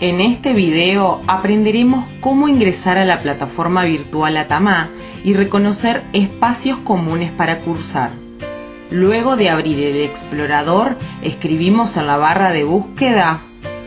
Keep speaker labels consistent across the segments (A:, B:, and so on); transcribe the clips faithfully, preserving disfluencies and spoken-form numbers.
A: En este video aprenderemos cómo ingresar a la plataforma virtual Atamá y reconocer espacios comunes para cursar. Luego de abrir el explorador, escribimos en la barra de búsqueda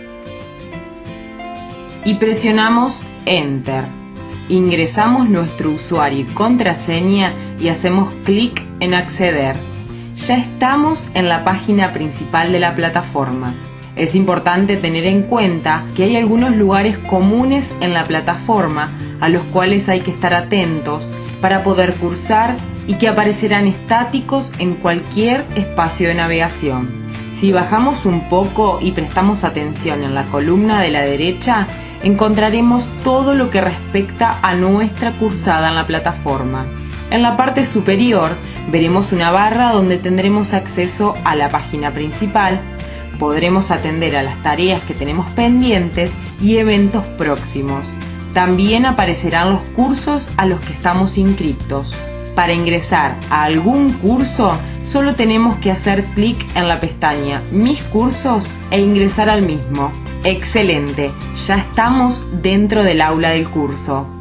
A: y presionamos Enter. Ingresamos nuestro usuario y contraseña y hacemos clic en Acceder. Ya estamos en la página principal de la plataforma. Es importante tener en cuenta que hay algunos lugares comunes en la plataforma a los cuales hay que estar atentos para poder cursar y que aparecerán estáticos en cualquier espacio de navegación. Si bajamos un poco y prestamos atención en la columna de la derecha, encontraremos todo lo que respecta a nuestra cursada en la plataforma. En la parte superior veremos una barra donde tendremos acceso a la página principal. Podremos atender a las tareas que tenemos pendientes y eventos próximos. También aparecerán los cursos a los que estamos inscriptos. Para ingresar a algún curso, solo tenemos que hacer clic en la pestaña Mis cursos e ingresar al mismo. ¡Excelente! Ya estamos dentro del aula del curso.